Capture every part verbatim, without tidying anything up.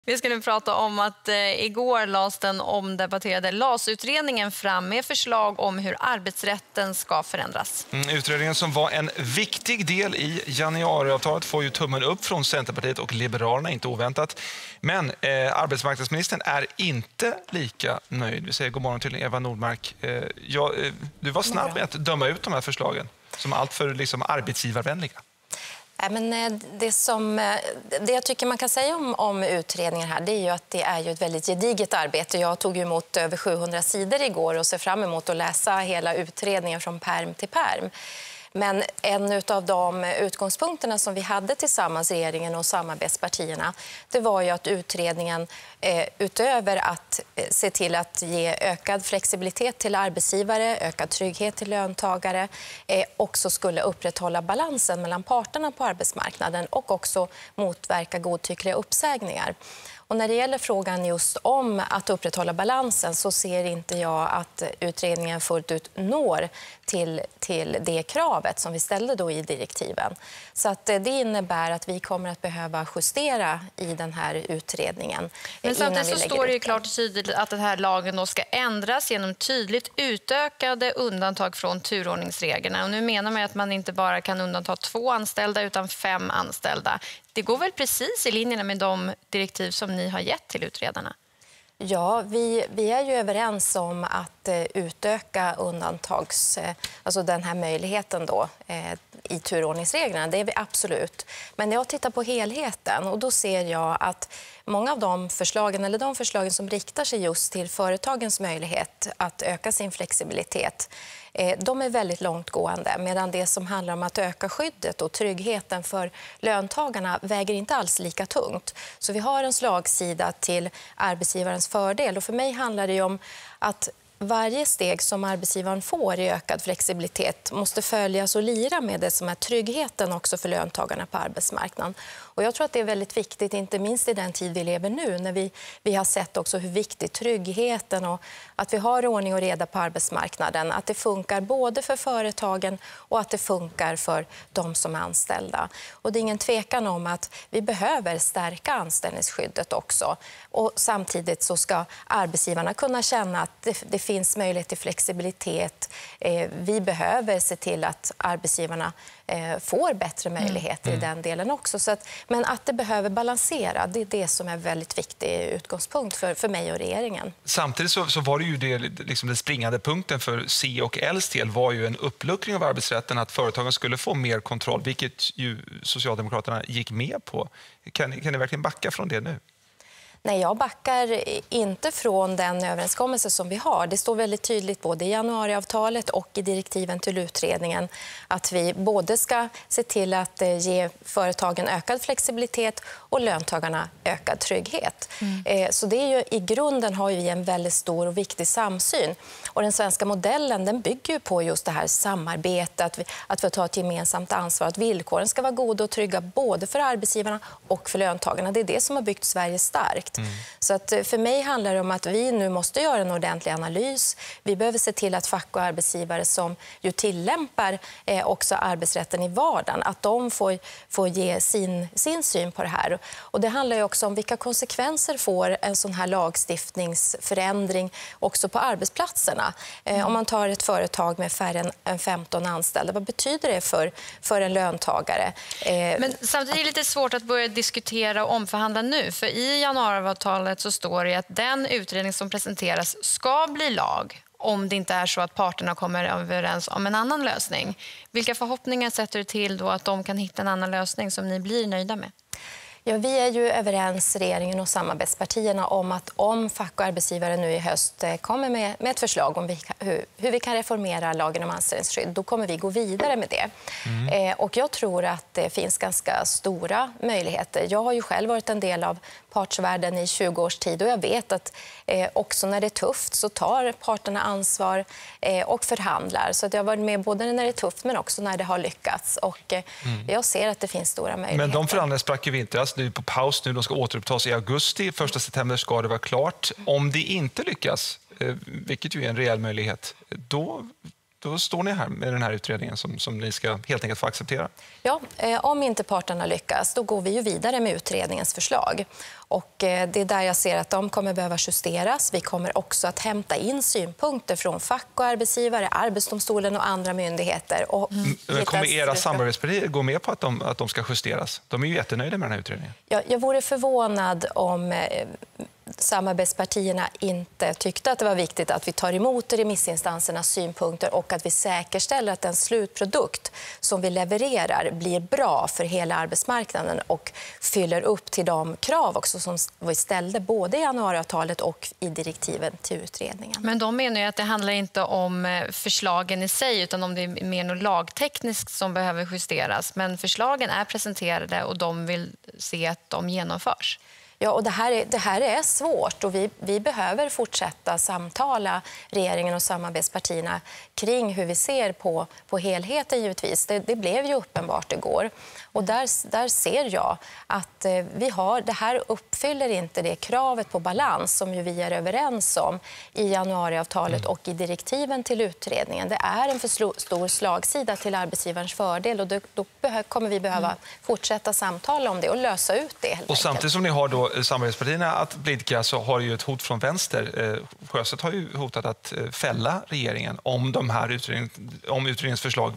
Vi ska nu prata om att eh, igår lades den omdebatterade L A S-utredningen fram med förslag om hur arbetsrätten ska förändras. Mm, utredningen som var en viktig del i januariavtalet får ju tummen upp från Centerpartiet och Liberalerna, inte oväntat. Men eh, arbetsmarknadsministern är inte lika nöjd. Vi säger god morgon till Eva Nordmark. Eh, ja, eh, du var snabb med att döma ut de här förslagen som alltför liksom, arbetsgivarvänliga. Men det, som, det jag tycker man kan säga om, om utredningen här, det är ju att det är ju ett väldigt gediget arbete. Jag tog emot över sjuhundra sidor igår och ser fram emot att läsa hela utredningen från perm till perm. Men en av de utgångspunkterna som vi hade tillsammans, regeringen och samarbetspartierna, det var ju att utredningen eh, utöver att eh, se till att ge ökad flexibilitet till arbetsgivare, ökad trygghet till löntagare, eh, också skulle upprätthålla balansen mellan parterna på arbetsmarknaden och också motverka godtyckliga uppsägningar. Och när det gäller frågan just om att upprätthålla balansen så ser inte jag att utredningen fullt ut når till, till det kravet som vi ställde då i direktiven. Så att det innebär att vi kommer att behöva justera i den här utredningen. Men samtidigt så står det ju klart och tydligt att den här lagen då ska ändras genom tydligt utökade undantag från turordningsreglerna. Och nu menar man att man inte bara kan undanta två anställda utan fem anställda. Det går väl precis i linje med de direktiv som ni har gett till utredarna? Ja, vi, vi är ju överens om att eh, utöka undantags, eh, alltså den här möjligheten då, eh, i turordningsreglerna. Det är vi absolut. Men när jag tittar på helheten och då ser jag att många av de förslagen, eller de förslagen som riktar sig just till företagens möjlighet att öka sin flexibilitet, de är väldigt långtgående, medan det som handlar om att öka skyddet och tryggheten för löntagarna väger inte alls lika tungt. Så vi har en slagsida till arbetsgivarens fördel, och för mig handlar det om att varje steg som arbetsgivaren får i ökad flexibilitet måste följas och lira med det som är tryggheten också för löntagarna på arbetsmarknaden. Och jag tror att det är väldigt viktigt, inte minst i den tid vi lever nu, när vi, vi har sett också hur viktig tryggheten och att vi har ordning och reda på arbetsmarknaden, att det funkar både för företagen och att det funkar för de som är anställda. Och det är ingen tvekan om att vi behöver stärka anställningsskyddet också. Och samtidigt så ska arbetsgivarna kunna känna att det, det finns möjlighet till flexibilitet. Eh, vi behöver se till att arbetsgivarna eh, får bättre möjligheter mm. i den delen också. Så att, men att det behöver balansera, det är det som är väldigt viktig utgångspunkt för, för mig och regeringen. Samtidigt så, så var det ju det, liksom den springande punkten för C och L:s del var ju en uppluckring av arbetsrätten, att företagen skulle få mer kontroll, vilket ju Socialdemokraterna gick med på. Kan, kan ni verkligen backa från det nu? Nej, jag backar inte från den överenskommelse som vi har. Det står väldigt tydligt både i januariavtalet och i direktiven till utredningen att vi både ska se till att ge företagen ökad flexibilitet och löntagarna ökad trygghet. Mm. Så det är ju, i grunden har vi en väldigt stor och viktig samsyn. Och den svenska modellen, den bygger ju på just det här samarbetet, att vi, att vi tar ett gemensamt ansvar, att villkoren ska vara goda och trygga både för arbetsgivarna och för löntagarna. Det är det som har byggt Sverige starkt. Mm. Så att för mig handlar det om att vi nu måste göra en ordentlig analys. Vi behöver se till att fack och arbetsgivare som ju tillämpar eh, också arbetsrätten i vardagen, att de får, får ge sin, sin syn på det här. Och det handlar ju också om vilka konsekvenser får en sån här lagstiftningsförändring också på arbetsplatserna. Eh, mm. Om man tar ett företag med färre än, än femton anställda, vad betyder det för, för en löntagare? Eh, Men samtidigt är det lite svårt att börja diskutera och omförhandla nu, för i januariavtalet så står det att den utredning som presenteras ska bli lag om det inte är så att parterna kommer överens om en annan lösning. Vilka förhoppningar sätter du till då att de kan hitta en annan lösning som ni blir nöjda med? Ja, vi är ju överens, regeringen och samarbetspartierna, om att om fack och arbetsgivare nu i höst kommer med, med ett förslag om vi, hur, hur vi kan reformera lagen om anställningsskydd, då kommer vi gå vidare med det. Mm. Eh, och jag tror att det finns ganska stora möjligheter. Jag har ju själv varit en del av partsvärlden i tjugo års tid och jag vet att eh, också när det är tufft så tar parterna ansvar eh, och förhandlar. Så att jag har varit med både när det är tufft men också när det har lyckats. Och eh, mm. jag ser att det finns stora möjligheter. Men de förhandlingarna sprack ju vintras. Nu på paus nu, de ska återupptas i augusti. Första september ska det vara klart. Om det inte lyckas, vilket ju är en rejäl möjlighet, då då står ni här med den här utredningen som, som ni ska helt enkelt få acceptera. Ja, eh, om inte parterna lyckas, då går vi ju vidare med utredningens förslag. Och eh, det är där jag ser att de kommer behöva justeras. Vi kommer också att hämta in synpunkter från fack och arbetsgivare, Arbetsdomstolen och andra myndigheter. Och mm. Kommer era samarbetspartier gå med på att de, att de ska justeras? De är ju jättenöjda med den här utredningen. Ja, jag vore förvånad om eh, samarbetspartierna inte tyckte att det var viktigt att vi tar emot remissinstansernas synpunkter och att vi säkerställer att den slutprodukt som vi levererar blir bra för hela arbetsmarknaden och fyller upp till de krav också som vi ställde både i januariavtalet och i direktiven till utredningen. Men de menar ju att det handlar inte om förslagen i sig utan om det är mer något lagtekniskt som behöver justeras. Men förslagen är presenterade och de vill se att de genomförs. Ja, och det här är, det här är svårt och vi, vi behöver fortsätta samtala regeringen och samarbetspartierna kring hur vi ser på, på helheten givetvis. Det, det blev ju uppenbart igår. Och där, där ser jag att eh, vi har, det här uppfyller inte det kravet på balans som ju vi är överens om i januariavtalet och i direktiven till utredningen. Det är en för stor slagsida till arbetsgivarens fördel och då, då behö, kommer vi behöva mm. fortsätta samtala om det och lösa ut det. Och samtidigt som ni har då samarbetspartierna att blidka så har ju ett hot från vänster. Sjöstedt har ju hotat att fälla regeringen om, de här utredning, om utredningens förslag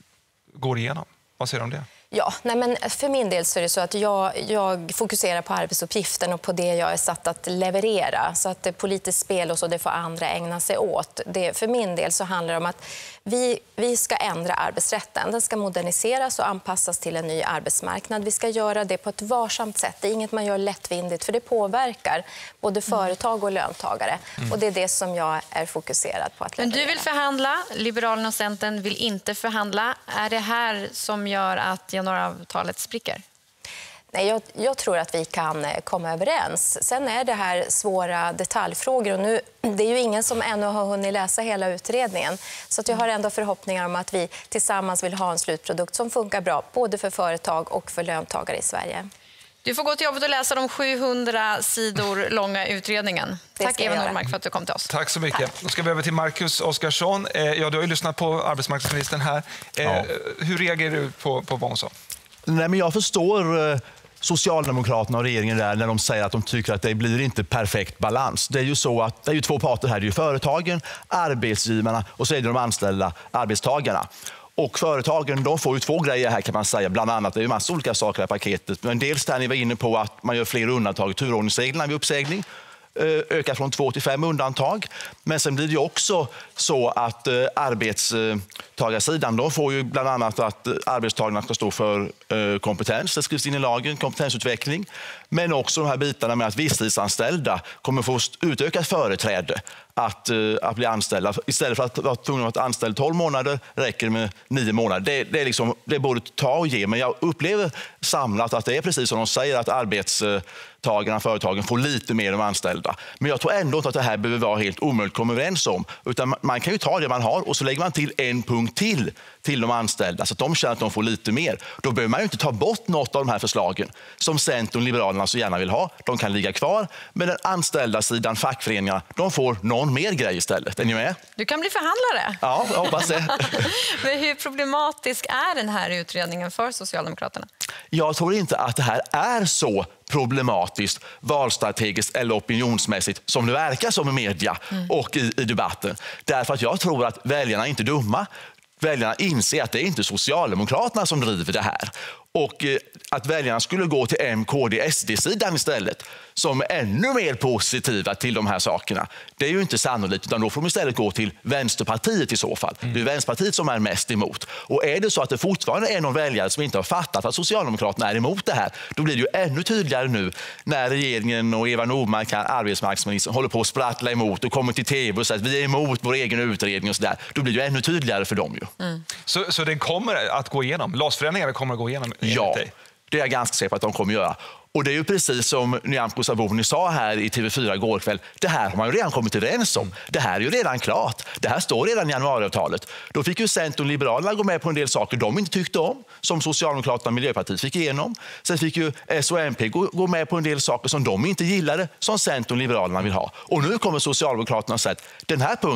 går igenom. Vad säger du om det? Ja, nej men för min del så är det så att jag, jag fokuserar på arbetsuppgiften och på det jag är satt att leverera. Så att det politiskt spel och så det får andra ägna sig åt. Det, för min del så handlar det om att vi, vi ska ändra arbetsrätten. Den ska moderniseras och anpassas till en ny arbetsmarknad. Vi ska göra det på ett varsamt sätt. Det är inget man gör lättvindigt för det påverkar både företag och löntagare. Mm. Och det är det som jag är fokuserad på att leverera. Men du vill förhandla, Liberalerna och Centern vill inte förhandla. Är det här som gör att januariavtalet spricker? Nej, jag, jag tror att vi kan komma överens. Sen är det här svåra detaljfrågor och nu, det är ju ingen som ännu har hunnit läsa hela utredningen. Så att jag har ändå förhoppningar om att vi tillsammans vill ha en slutprodukt som funkar bra både för företag och för löntagare i Sverige. Du får gå till jobbet och läsa de sjuhundra sidor långa utredningen. Tack Eva Nordmark för att du kom till oss. Tack så mycket. Tack. Då ska vi över till Marcus Oskarsson. Eh, ja, du har ju lyssnat på arbetsmarknadsministern här. Eh, ja. Hur reagerar du på, på vad hon sa? Nej, men jag förstår eh, Socialdemokraterna och regeringen där när de säger att de tycker att det blir inte perfekt balans. Det är ju så att det är ju två parter här. Det är ju företagen, arbetsgivarna och så är det de anställda arbetstagarna. Och företagen de får ju två grejer här kan man säga. Bland annat det är ju massa olika saker i paketet. Men dels där ni var inne på att man gör fler undantag i turordningsreglerna vid uppsägning. Ökar från två till fem undantag. Men sen blir det ju också så att eh, arbetstagarsidan de får ju bland annat att arbetstagarna ska stå för eh, kompetens. Det skrivs in i lagen, kompetensutveckling. Men också de här bitarna med att visstidsanställda kommer få utökat företräde att, eh, att bli anställda. Istället för att vara tvungna att anställa tolv månader räcker det med nio månader. Det, det, är liksom, det är både ta och ge. Men jag upplever samlat att det är precis som de säger att arbetstagarna, företagen får lite mer än de anställda. Men jag tror ändå inte att det här behöver vara helt omöjligt att komma överens om. Utan man kan ju ta det man har och så lägger man till en punkt till till de anställda så att de känner att de får lite mer. Då behöver man ju inte ta bort något av de här förslagen som Centern och Liberalerna så gärna vill ha. De kan ligga kvar, men den anställda sidan, fackföreningarna, de får någon mer grej istället. Är ni med? Du kan bli förhandlare. Ja, jag hoppas det. Men hur problematisk är den här utredningen för Socialdemokraterna? Jag tror inte att det här är så problematiskt, valstrategiskt eller opinionsmässigt som det verkar som i media mm. och i, i debatten. Därför att jag tror att väljarna inte är dumma. Väljarna inser att det är inte Socialdemokraterna som driver det här. Och att väljarna skulle gå till M K D S D-sidan istället som är ännu mer positiva till de här sakerna. Det är ju inte sannolikt, utan då får de istället gå till Vänsterpartiet i så fall. Mm. Det är Vänsterpartiet som är mest emot. Och är det så att det fortfarande är någon väljare som inte har fattat att Socialdemokraterna är emot det här, då blir det ju ännu tydligare nu när regeringen och Eva Nordmark, arbetsmarknadsministern, håller på att sprattla emot och kommer till tv och säger att vi är emot vår egen utredning och sådär. Då blir det ju ännu tydligare för dem ju. Mm. Så, så det kommer att gå igenom? L A S-förändringarna kommer att gå igenom? Ja, det är jag ganska säker på att de kommer att göra. Och det är ju precis som Nyamko Sabuni sa här i T V fyra igår kväll. Det här har man ju redan kommit överens om. Det här är ju redan klart. Det här står redan i januariavtalet. Då fick ju Centern och Liberalerna gå med på en del saker de inte tyckte om, som Socialdemokraterna och Miljöpartiet fick igenom. Sen fick ju S och M P gå, gå med på en del saker som de inte gillade, som Centern och Liberalerna vill ha. Och nu kommer Socialdemokraterna att säga att den här punkten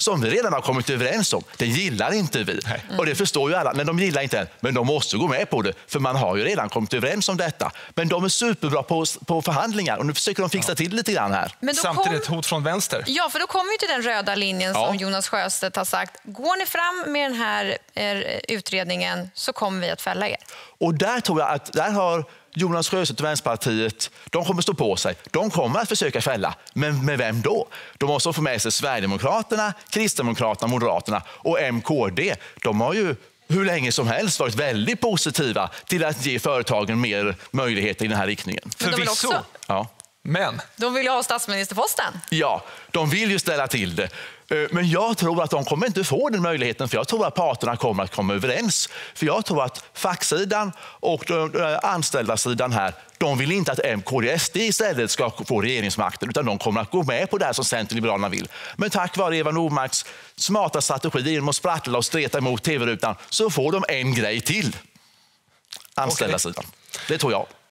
som vi redan har kommit överens om. Det gillar inte vi. Mm. Och det förstår ju alla. Men de gillar inte, men de måste gå med på det. För man har ju redan kommit överens om detta. Men de är superbra på, på förhandlingar och nu försöker de fixa ja. till lite grann här. Men Samtidigt kom... hot från vänster. Ja, för då kommer vi till den röda linjen ja. som Jonas Sjöstedt har sagt. Går ni fram med den här utredningen så kommer vi att fälla er. Och där tror jag att där har Jonas Sjöstedt och Vänsterpartiet, de kommer stå på sig. De kommer att försöka fälla. Men med vem då? De måste få med sig Sverigedemokraterna, Kristdemokraterna, Moderaterna och M K D. De har ju hur länge som helst varit väldigt positiva till att ge företagen mer möjligheter i den här riktningen. Men de vill också... Ja. Men? De vill ju ha statsministerposten. Ja, de vill ju ställa till det. Men jag tror att de kommer inte få den möjligheten, för jag tror att parterna kommer att komma överens. För jag tror att facksidan och anställda sidan här, de vill inte att M K D S D istället ska få regeringsmakten, utan de kommer att gå med på det här som Centern Liberalerna vill. Men tack vare Eva Nordmarks smarta strategi genom att sprattla och streta emot tv-rutan så får de en grej till. Anställda sidan. Det tror jag.